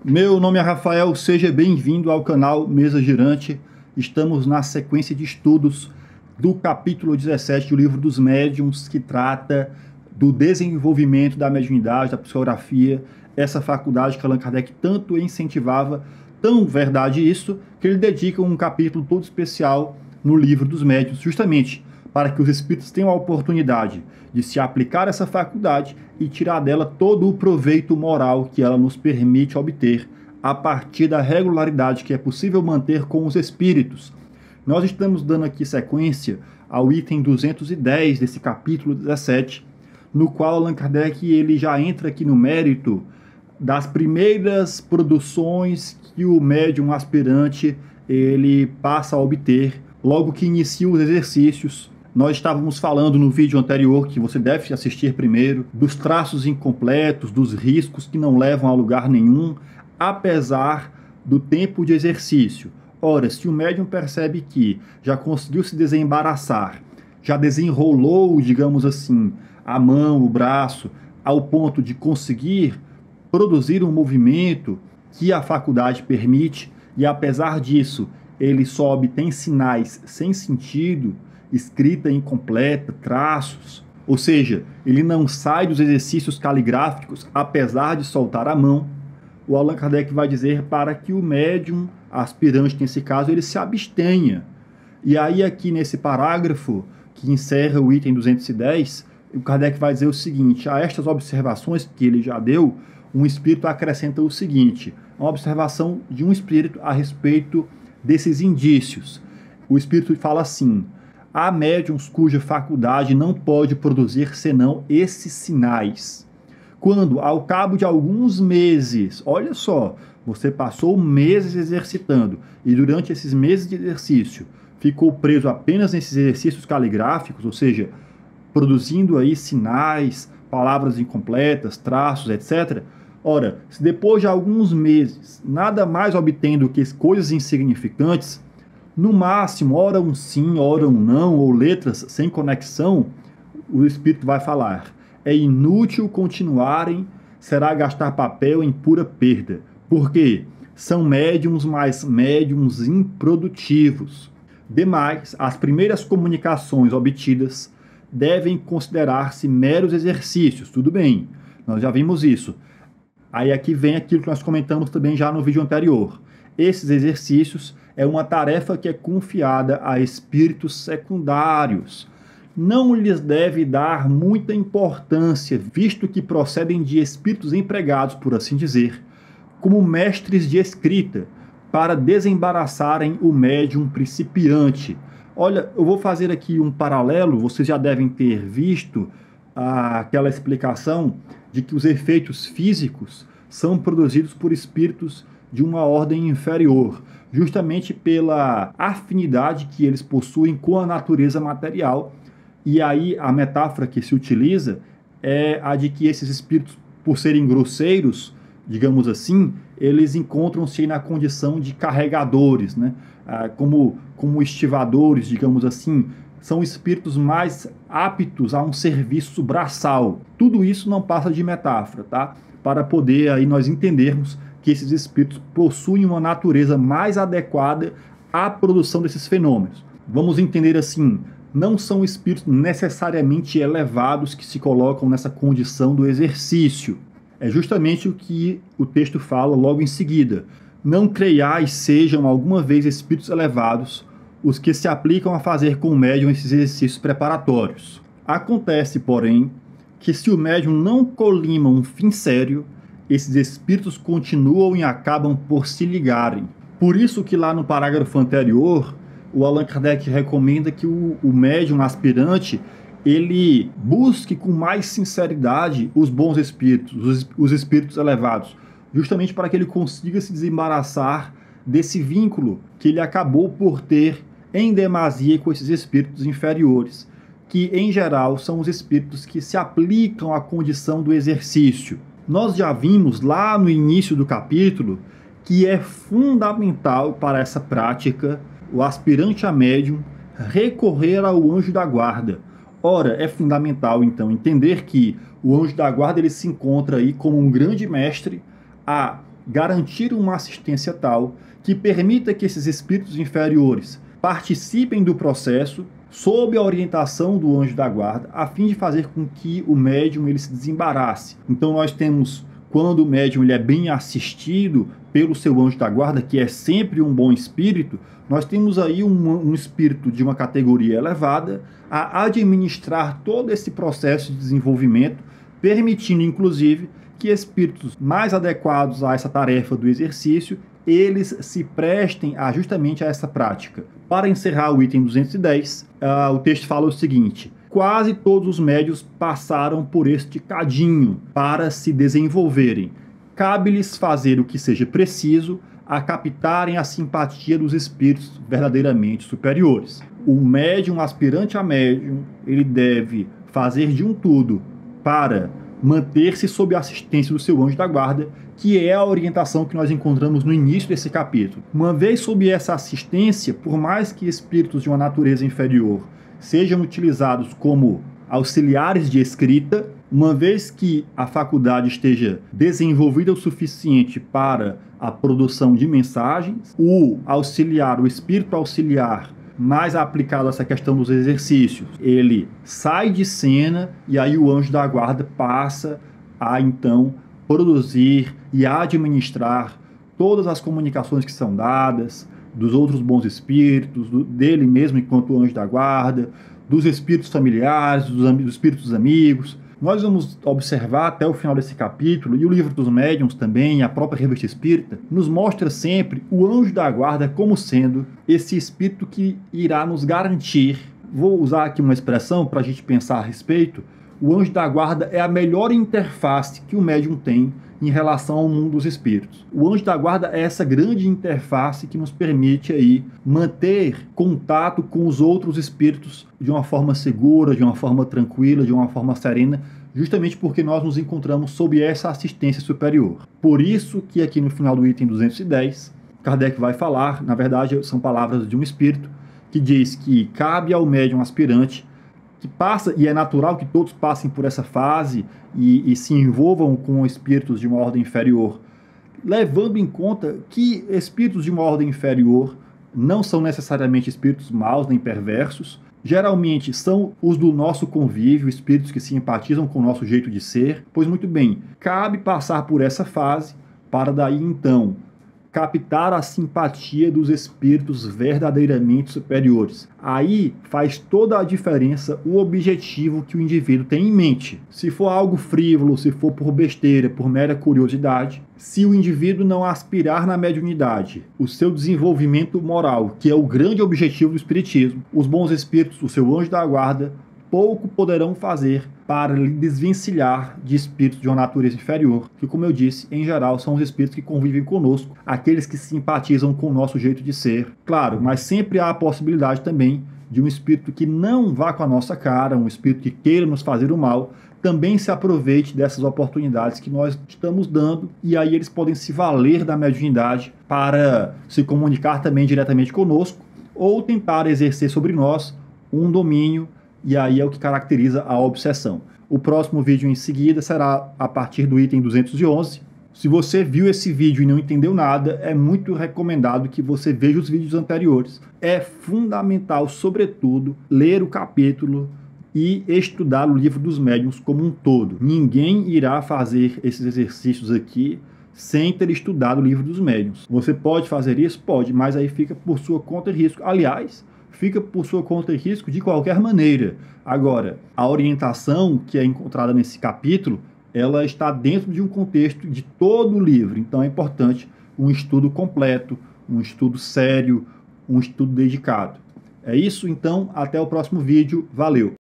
Meu nome é Rafael, seja bem-vindo ao canal Mesa Girante. Estamos na sequência de estudos do capítulo 17 do Livro dos Médiuns, que trata do desenvolvimento da mediunidade, da psicografia, essa faculdade que Allan Kardec tanto incentivava, tão verdade isso, que ele dedica um capítulo todo especial no Livro dos Médiuns, justamente para que os espíritos tenham a oportunidade de se aplicar a essa faculdade e tirar dela todo o proveito moral que ela nos permite obter a partir da regularidade que é possível manter com os espíritos. Nós estamos dando aqui sequência ao item 210 desse capítulo 17, no qual Allan Kardec ele já entra aqui no mérito das primeiras produções que o médium aspirante ele passa a obter logo que inicia os exercícios. Nós estávamos falando no vídeo anterior, que você deve assistir primeiro, dos traços incompletos, dos riscos que não levam a lugar nenhum, apesar do tempo de exercício. Ora, se o médium percebe que já conseguiu se desembaraçar, já desenrolou, digamos assim, a mão, o braço, ao ponto de conseguir produzir um movimento que a faculdade permite, e apesar disso, ele só obtém sinais sem sentido, escrita incompleta, traços, ou seja, ele não sai dos exercícios caligráficos, apesar de soltar a mão, o Allan Kardec vai dizer para que o médium aspirante, nesse caso, ele se abstenha. E aí aqui nesse parágrafo, que encerra o item 210, o Kardec vai dizer o seguinte: a estas observações que ele já deu, um espírito acrescenta o seguinte, uma observação de um espírito a respeito desses indícios. O espírito fala assim: há médiuns cuja faculdade não pode produzir senão esses sinais. Quando, ao cabo de alguns meses, olha só, você passou meses exercitando e durante esses meses de exercício ficou preso apenas nesses exercícios caligráficos, ou seja, produzindo aí sinais, palavras incompletas, traços, etc. Ora, se depois de alguns meses nada mais obtém do que coisas insignificantes, no máximo, ora um sim, ora um não, ou letras sem conexão, o espírito vai falar: é inútil continuarem, será gastar papel em pura perda. Por quê? São médiums, mas médiums improdutivos. Demais, as primeiras comunicações obtidas devem considerar-se meros exercícios. Tudo bem, nós já vimos isso. Aí aqui vem aquilo que nós comentamos também já no vídeo anterior. Esses exercícios é uma tarefa que é confiada a espíritos secundários. Não lhes deve dar muita importância, visto que procedem de espíritos empregados, por assim dizer, como mestres de escrita, para desembaraçarem o médium principiante. Olha, eu vou fazer aqui um paralelo, vocês já devem ter visto aquela explicação de que os efeitos físicos são produzidos por espíritos de uma ordem inferior, justamente pela afinidade que eles possuem com a natureza material. E aí a metáfora que se utiliza é a de que esses espíritos, por serem grosseiros, digamos assim, eles encontram-se na condição de carregadores, né? Como estivadores, digamos assim, são espíritos mais aptos a um serviço braçal. Tudo isso não passa de metáfora, tá? Para poder aí nós entendermos que esses espíritos possuem uma natureza mais adequada à produção desses fenômenos. Vamos entender assim, não são espíritos necessariamente elevados que se colocam nessa condição do exercício. É justamente o que o texto fala logo em seguida. Não creiais sejam alguma vez espíritos elevados os que se aplicam a fazer com o médium esses exercícios preparatórios. Acontece, porém, que se o médium não colima um fim sério, esses espíritos continuam e acabam por se ligarem. Por isso que lá no parágrafo anterior, o Allan Kardec recomenda que o médium aspirante ele busque com mais sinceridade os bons espíritos, os espíritos elevados, justamente para que ele consiga se desembaraçar desse vínculo que ele acabou por ter em demasia com esses espíritos inferiores, que em geral são os espíritos que se aplicam à condição do exercício. Nós já vimos lá no início do capítulo que é fundamental para essa prática o aspirante a médium recorrer ao anjo da guarda. Ora, é fundamental então entender que o anjo da guarda ele se encontra aí como um grande mestre a garantir uma assistência tal que permita que esses espíritos inferiores participem do processo sob a orientação do anjo da guarda, a fim de fazer com que o médium ele se desembarace. Então nós temos, quando o médium ele é bem assistido pelo seu anjo da guarda, que é sempre um bom espírito, nós temos aí um espírito de uma categoria elevada a administrar todo esse processo de desenvolvimento, permitindo inclusive que espíritos mais adequados a essa tarefa do exercício, eles se prestem justamente a essa prática. Para encerrar o item 210, o texto fala o seguinte: quase todos os médiuns passaram por este cadinho para se desenvolverem. Cabe-lhes fazer o que seja preciso a captarem a simpatia dos espíritos verdadeiramente superiores. O médium, aspirante a médium, ele deve fazer de um tudo para manter-se sob a assistência do seu anjo da guarda, que é a orientação que nós encontramos no início desse capítulo. Uma vez sob essa assistência, por mais que espíritos de uma natureza inferior sejam utilizados como auxiliares de escrita, uma vez que a faculdade esteja desenvolvida o suficiente para a produção de mensagens, o espírito auxiliar mais aplicado a essa questão dos exercícios, ele sai de cena e aí o anjo da guarda passa a então produzir e administrar todas as comunicações que são dadas dos outros bons espíritos, dele mesmo enquanto anjo da guarda, dos espíritos familiares, dos espíritos amigos. Nós vamos observar até o final desse capítulo, e o livro dos médiuns também, a própria revista espírita, nos mostra sempre o anjo da guarda como sendo esse espírito que irá nos garantir. Vou usar aqui uma expressão para a gente pensar a respeito. O anjo da guarda é a melhor interface que o médium tem em relação ao mundo dos espíritos. O anjo da guarda é essa grande interface que nos permite aí manter contato com os outros espíritos de uma forma segura, de uma forma tranquila, de uma forma serena, justamente porque nós nos encontramos sob essa assistência superior. Por isso que aqui no final do item 210, Kardec vai falar, na verdade são palavras de um espírito, que diz que cabe ao médium aspirante que passa, e é natural que todos passem por essa fase e se envolvam com espíritos de uma ordem inferior, levando em conta que espíritos de uma ordem inferior não são necessariamente espíritos maus nem perversos, geralmente são os do nosso convívio, espíritos que simpatizam com o nosso jeito de ser. Pois muito bem, cabe passar por essa fase para daí então captar a simpatia dos espíritos verdadeiramente superiores. Aí faz toda a diferença o objetivo que o indivíduo tem em mente. Se for algo frívolo, se for por besteira, por mera curiosidade, se o indivíduo não aspirar na mediunidade, o seu desenvolvimento moral, que é o grande objetivo do espiritismo, os bons espíritos, o seu anjo da guarda, pouco poderão fazer para lhe desvencilhar de espíritos de uma natureza inferior, que, como eu disse, em geral são os espíritos que convivem conosco, aqueles que simpatizam com o nosso jeito de ser. Claro, mas sempre há a possibilidade também de um espírito que não vá com a nossa cara, um espírito que queira nos fazer o mal, também se aproveite dessas oportunidades que nós estamos dando, e aí eles podem se valer da mediunidade para se comunicar também diretamente conosco, ou tentar exercer sobre nós um domínio. E aí é o que caracteriza a obsessão. O próximo vídeo em seguida será a partir do item 211. Se você viu esse vídeo e não entendeu nada, é muito recomendado que você veja os vídeos anteriores. É fundamental, sobretudo, ler o capítulo e estudar o livro dos médiuns como um todo. Ninguém irá fazer esses exercícios aqui sem ter estudado o livro dos médiuns. Você pode fazer isso? Pode, mas aí fica por sua conta e risco. Aliás, fica por sua conta e risco de qualquer maneira. Agora, a orientação que é encontrada nesse capítulo, ela está dentro de um contexto de todo o livro. Então é importante um estudo completo, um estudo sério, um estudo dedicado. É isso, então, até o próximo vídeo. Valeu!